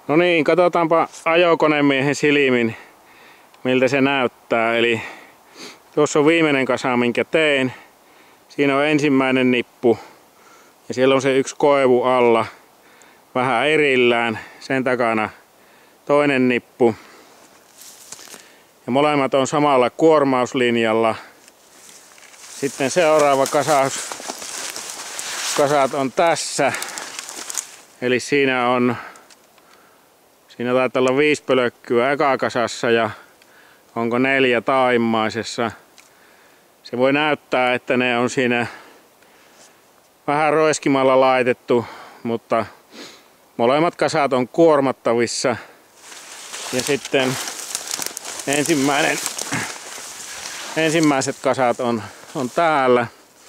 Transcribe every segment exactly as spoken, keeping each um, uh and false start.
No niin, katsotaanpa ajokonemiehen silmin, miltä se näyttää. Eli tuossa on viimeinen kasa, minkä tein. Siinä on ensimmäinen nippu ja siellä on se yksi koivu alla vähän erillään. Sen takana toinen nippu. Ja molemmat on samalla kuormauslinjalla. Sitten seuraava kasaus, kasat on tässä. Eli siinä on Siinä taitaa olla viisi pölkkyä eka kasassa ja onko neljä taimaisessa. Se voi näyttää, että ne on siinä vähän roiskimalla laitettu, mutta molemmat kasat on kuormattavissa. Ja sitten ensimmäinen, ensimmäiset kasat on, on täällä.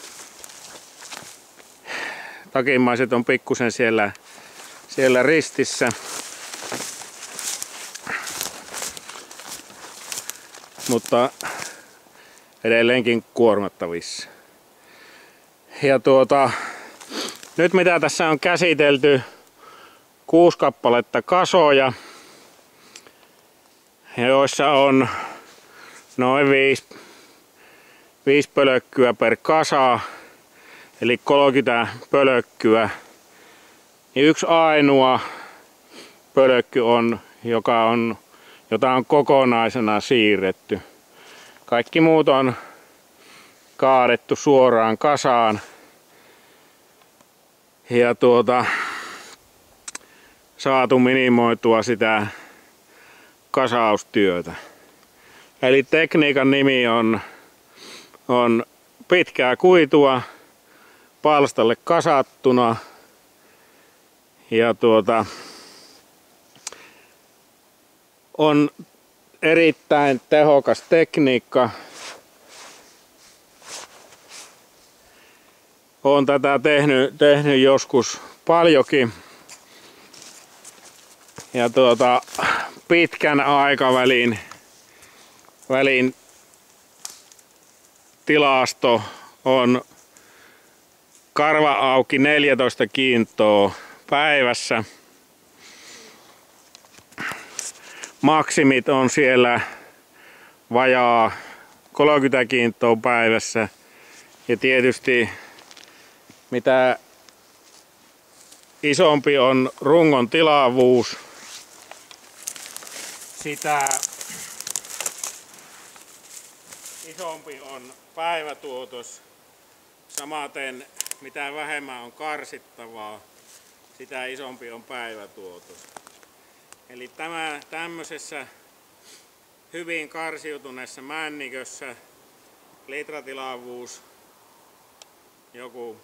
Takimmaiset on pikkusen siellä, siellä ristissä. Mutta edelleenkin kuormattavissa. Ja tuota, nyt mitä tässä on käsitelty, kuusi kappaletta kasoja, joissa on noin viisi, viisi pölkkyä per kasa, eli kolmekymmentä pölkkyä. Ja yksi ainoa pölkky on, joka on jota on kokonaisena siirretty. Kaikki muut on kaadettu suoraan kasaan. Ja tuota, saatu minimoitua sitä kasaustyötä. Eli tekniikan nimi on, on pitkää kuitua palstalle kasattuna. Ja tuota, on erittäin tehokas tekniikka. Olen tätä tehnyt, tehnyt joskus paljonkin. Ja tuota, pitkän aikavälin välin tilasto on karva auki neljätoista kiintoa päivässä. Maksimit on siellä vajaa kolmekymmentä kiintoa päivässä. Ja tietysti mitä isompi on rungon tilavuus, sitä isompi on päivätuotos. Samaten mitä vähemmän on karsittavaa, sitä isompi on päivätuotos. Eli tämä tämmöisessä hyvin karsiutuneessa männikössä litratilavuus joku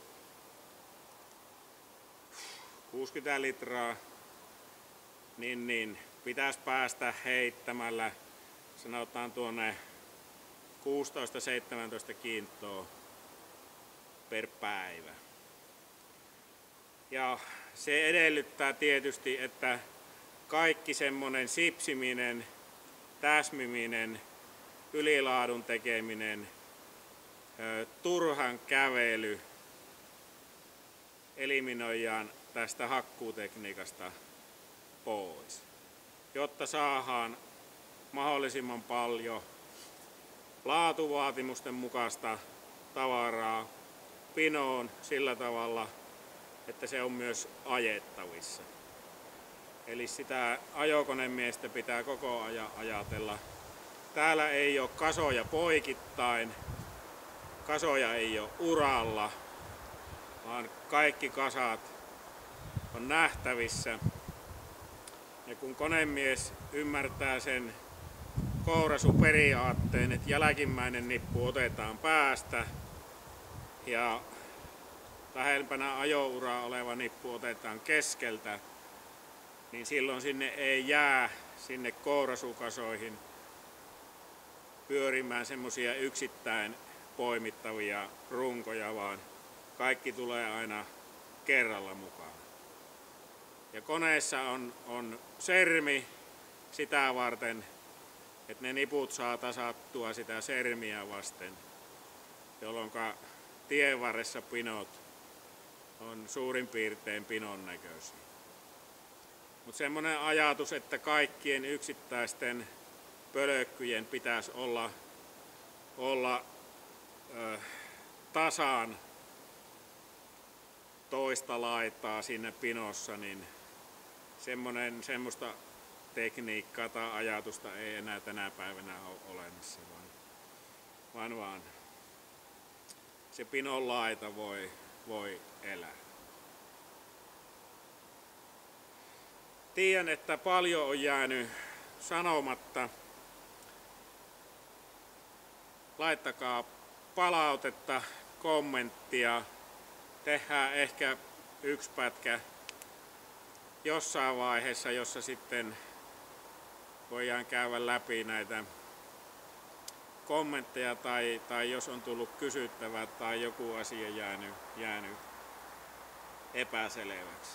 kuusikymmentä litraa, niin, niin pitäisi päästä heittämällä sanotaan tuonne kuusitoista seitsemäntoista kiintoa per päivä. Ja se edellyttää tietysti, että kaikki semmonen sipsiminen, täsmiminen, ylilaadun tekeminen, turhan kävely eliminoidaan tästä hakkuutekniikasta pois, jotta saadaan mahdollisimman paljon laatuvaatimusten mukaista tavaraa pinoon sillä tavalla, että se on myös ajettavissa. Eli sitä ajokonemiestä pitää koko ajan ajatella. Täällä ei ole kasoja poikittain, kasoja ei ole uralla, vaan kaikki kasat on nähtävissä. Ja kun konemies ymmärtää sen kourasuperiaatteen, että jälkimmäinen nippu otetaan päästä ja lähempänä ajouraa oleva nippu otetaan keskeltä, niin silloin sinne ei jää sinne kourasukasoihin pyörimään semmosia yksittäin poimittavia runkoja, vaan kaikki tulee aina kerralla mukaan. Ja koneessa on, on sermi sitä varten, että ne niput saa tasattua sitä sermiä vasten, jolloin tien varressa pinot on suurin piirtein pinon näköisiä. Mutta semmoinen ajatus, että kaikkien yksittäisten pölkkyjen pitäisi olla, olla ö, tasan toista laitaa siinä pinossa, niin semmoinen, semmoista tekniikkaa tai ajatusta ei enää tänä päivänä ole olemassa, vaan, vaan, vaan se pinon laita voi, voi elää. Tiedän, että paljon on jäänyt sanomatta. Laittakaa palautetta, kommenttia. Tehdään ehkä yksi pätkä jossain vaiheessa, jossa sitten voidaan käydä läpi näitä kommentteja tai, tai jos on tullut kysyttävää tai joku asia jäänyt, jäänyt epäselväksi.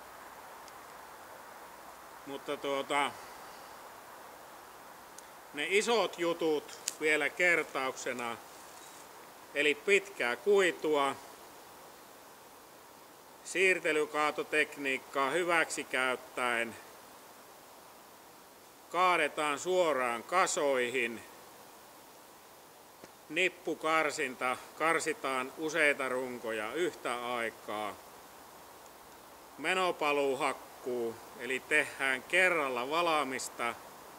Mutta tuota, ne isot jutut vielä kertauksena, eli pitkää kuitua, siirtelykaatotekniikkaa hyväksi käyttäen, kaadetaan suoraan kasoihin, nippukarsinta, karsitaan useita runkoja yhtä aikaa, menopaluuhakkuu, eli tehdään kerralla valamista,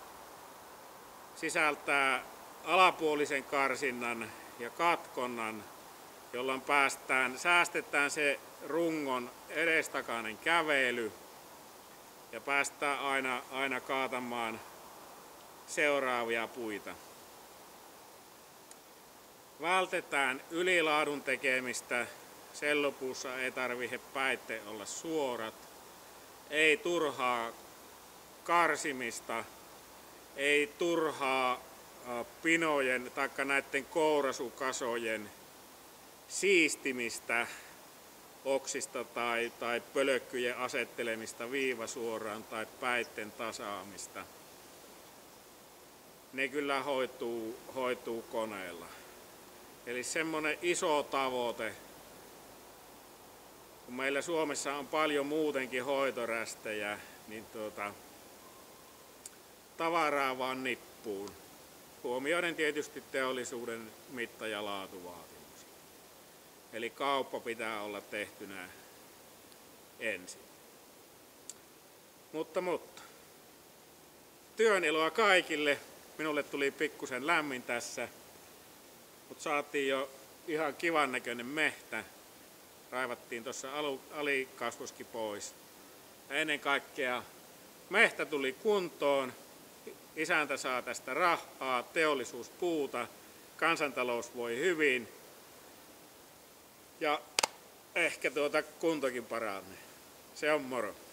sisältää alapuolisen karsinnan ja katkonnan, jolloin päästään, säästetään se rungon edestakainen kävely ja päästään aina, aina kaatamaan seuraavia puita. Vältetään ylilaadun tekemistä. Sellupuussa ei tarvitse päitteen olla suorat. Ei turhaa karsimista. Ei turhaa pinojen tai näiden kourasukasojen siistimistä oksista tai, tai pölkkyjen asettelemista viivasuoraan tai päitten tasaamista. Ne kyllä hoituu, hoituu koneella. Eli semmonen iso tavoite, kun meillä Suomessa on paljon muutenkin hoitorästejä, niin tuota, tavaraa vaan nippuun. Huomioiden tietysti teollisuuden mitta- ja laatuvaatimus. Eli kauppa pitää olla tehtynä ensin. Mutta, mutta. Työn iloa kaikille. Minulle tuli pikkusen lämmin tässä. Mutta saatiin jo ihan kivan näköinen mehtä. Raivattiin tuossa alikasvoskin pois. Ja ennen kaikkea mehtä tuli kuntoon. Isäntä saa tästä rahaa, teollisuus puuta, kansantalous voi hyvin. Ja ehkä tuota kuntokin paranee. Se on moro.